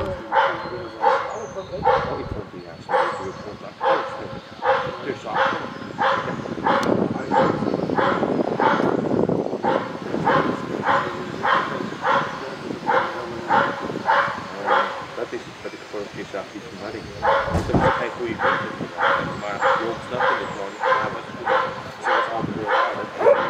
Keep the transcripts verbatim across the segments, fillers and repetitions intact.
ik vond die ja, zo natuurlijk contact. Dus dat is het wat ik vorige keer zag, die verwarring. Dat is geen goede keuze. Maar je ontsnapte het gewoon. Ja, maar zoals altijd heel aardig.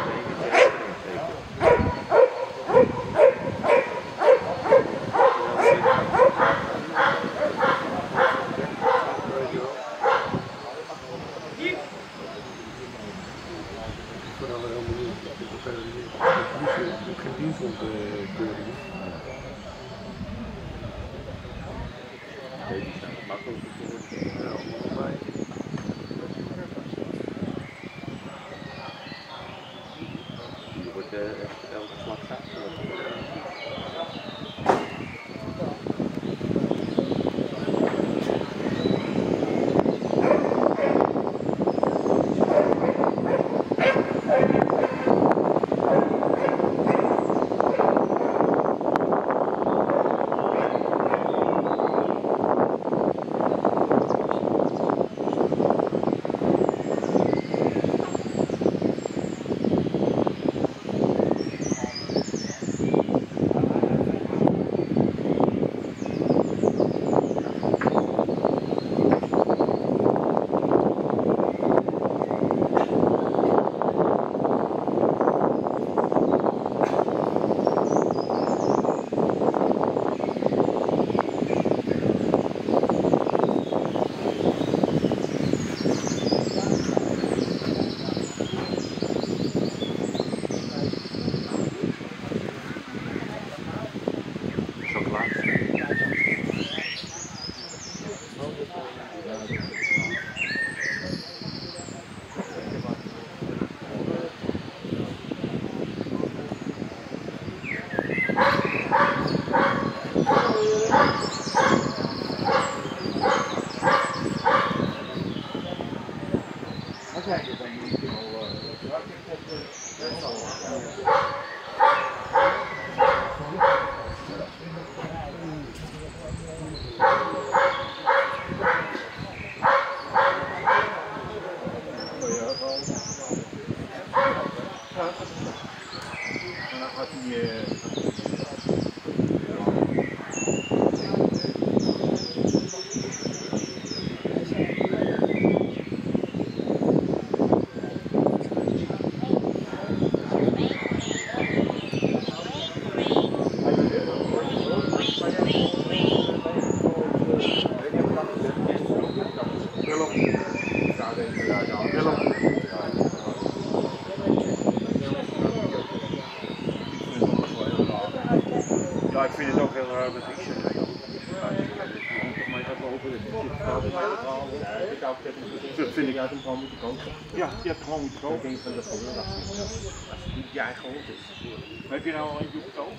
Ja, je hebt gewoon moeten kopen. Ik denk dat dat gewoon dat als het niet je eigen hond is. Maar heb je nou al een boek gekocht?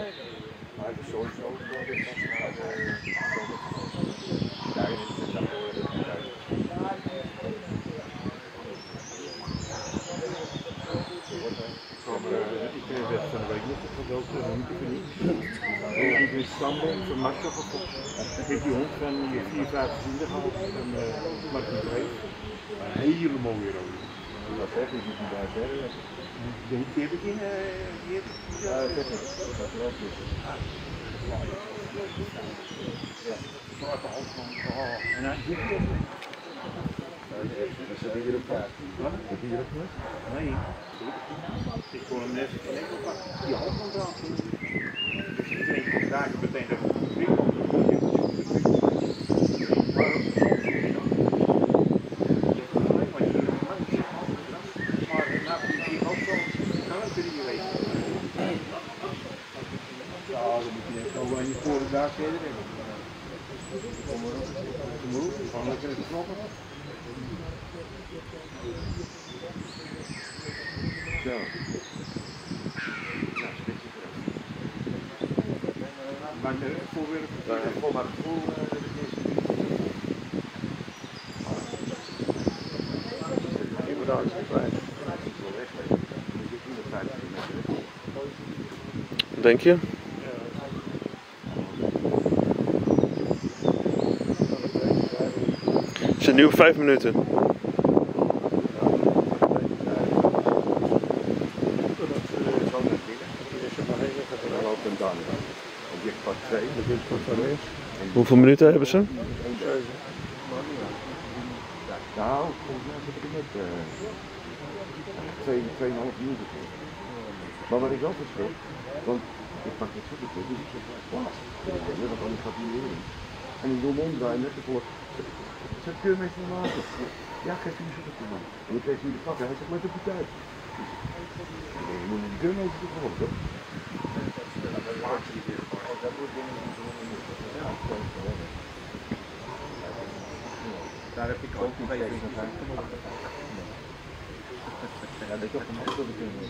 Maar ik heb sowieso door dit was naar daar is het dan voor de ik werd van de week nog gebeld door een hond. Ik ben Stamboom van Marco gekocht. Ik heb die hond van vier, vijf vrienden gehad van Marco Breed. Een hele mooie rode. Dat heb ik niet bij verder. Die heb ik in hier. Ja, dat heb ik. Dat loopt dus. Ja, zwarte hand van. En hij doet het ook. Is dat hier op kaart? Wat? Is dat hier op kaart? Nee. Ik kon hem net die hand van eraf. Dus ik denk, ik raak meteen dat ik het weer komt. Daar verder in. Kom maar op. Kom maar op. Gewoon lekker even kloppen. Zo. Ja, spitje terug. Maar de voorwerp. Voor maar het gevoel. Inderdaad, ik blijf. Denk je? zit nu op vijf minuten. Hoeveel minuten hebben ze? Nou, volgens mij zit ik net twee, tweeënhalf minuten. Maar wat ik wel verschil, want ik pak het zo goed, dus ik zit wel plaats. Want anders gaat hij weer in. En ik doe hem omdraaien net ervoor. Zet kun je mee van water? Ja, geef hem zo goed man. En ik kreeg niet de pakken, hij zegt met de partij. Je moet een gun over de grond, hoor. Daar heb ik ook nog even van. Ja, dat is toch een andere kunnen.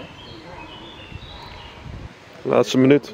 Laatste minuut.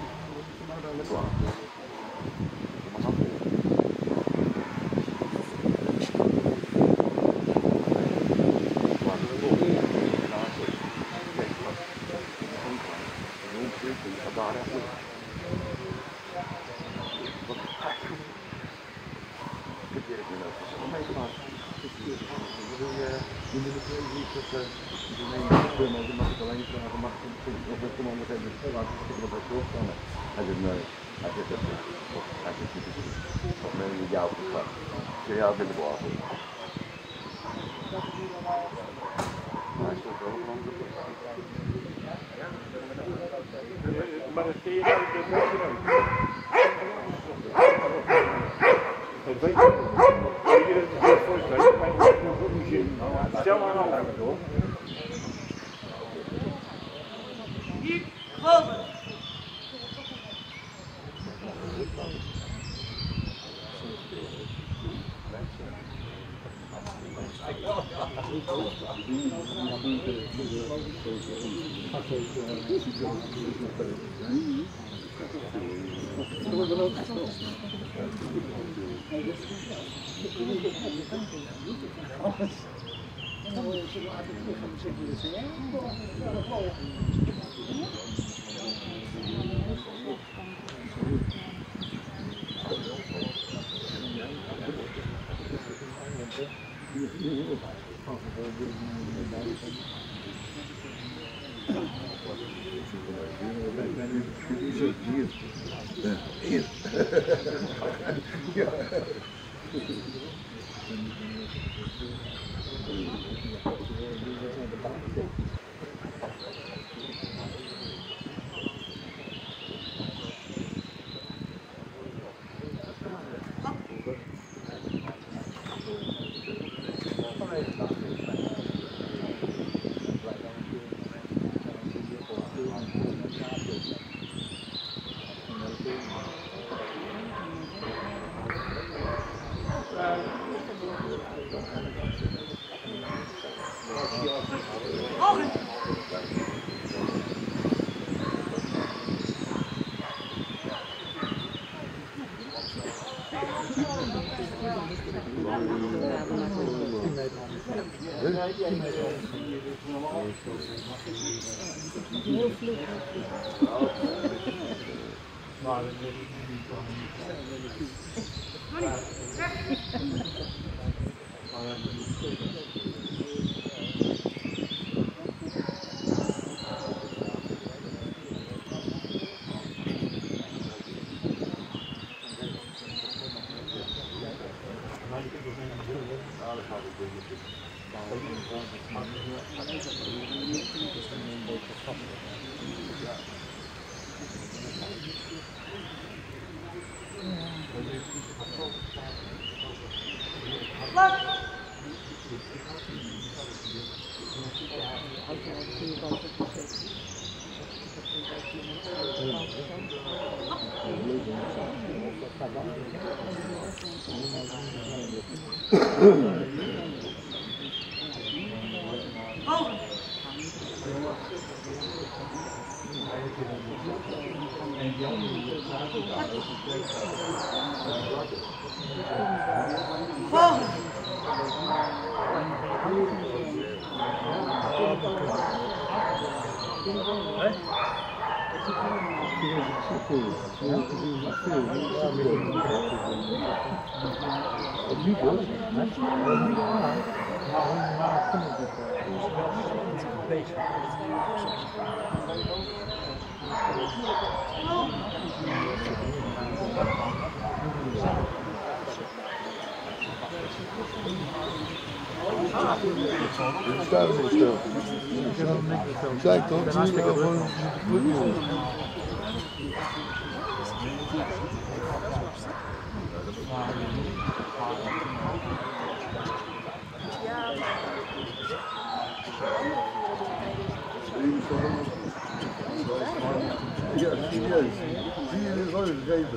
Hij zegt nee, hij zegt dat niet. Hij zegt niet precies. Wat ben je jou gevraagd? Ik zeg ja, ik ben de blaas. Hij stond wel van de Maar dat zie je nou, dat weet je nou. Dat weet je niet. Je kunt het voorstellen, maar je hebt nog goed niet zin. Stel maar aan altijd hoor. Niet volgen. Heel vlug. Maar dat weet ik niet van. Volgende. We staan er niet stil. Zei ik toch? Zie je wel gewoon een ja, serieus. Zie je dit wel eens geven?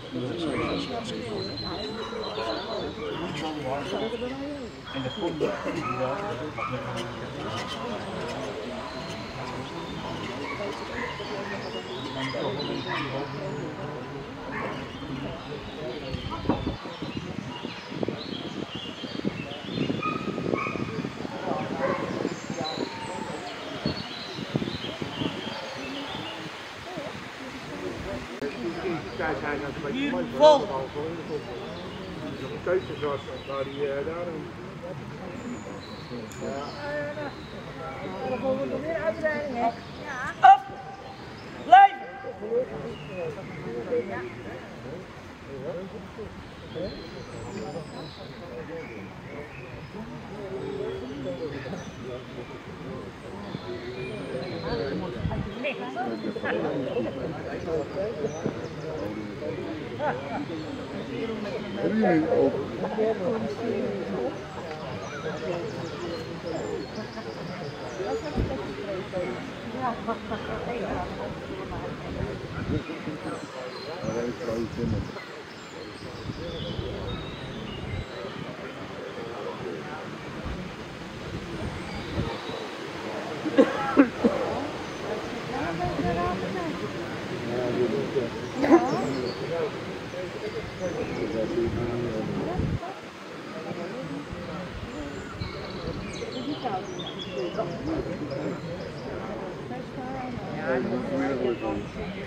En dat komt wel. Hier, vol! Een keuze zoals waar die uh, daarom. Ja. Dan volgen we weer uitbreiding, hè? Ja. Op! Blijf! Hebben jullie ook? Ja, dat moet je wel doen.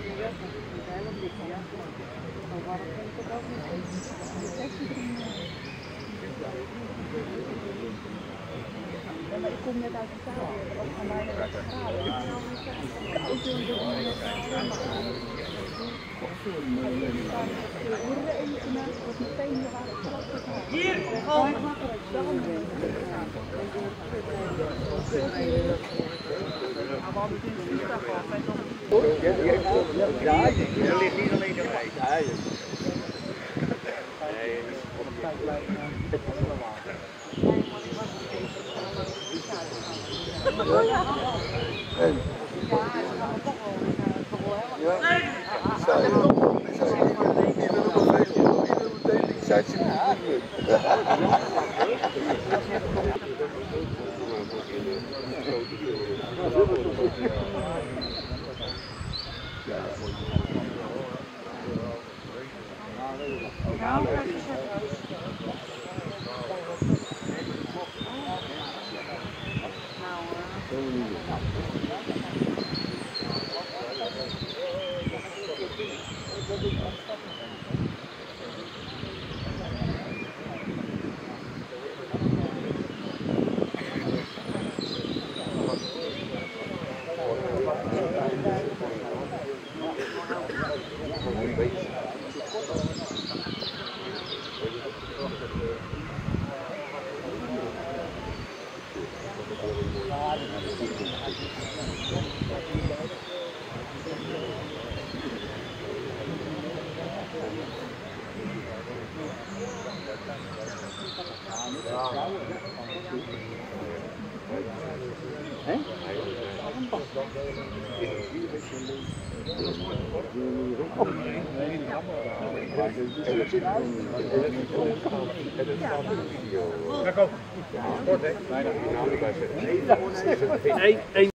Maar ik kom net uit de taal. Dat van mij uit de taal. Ik wil de hier, gewoon. Ja, er ligt niet alleen erbij. Nee, En? Ja, zei je nog? Ik zei, ik wil nog vijftien, ik wil meteen die setje niet. Sport, hè? Bijna.